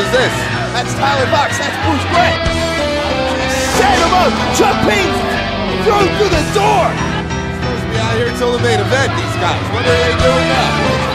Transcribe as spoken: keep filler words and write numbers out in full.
is this? That's Tyler Fox. That's Bruce Gray. Set him up. Chuck Payne thrown through the door. Supposed to be out here till the main event, these guys. What are they doing now?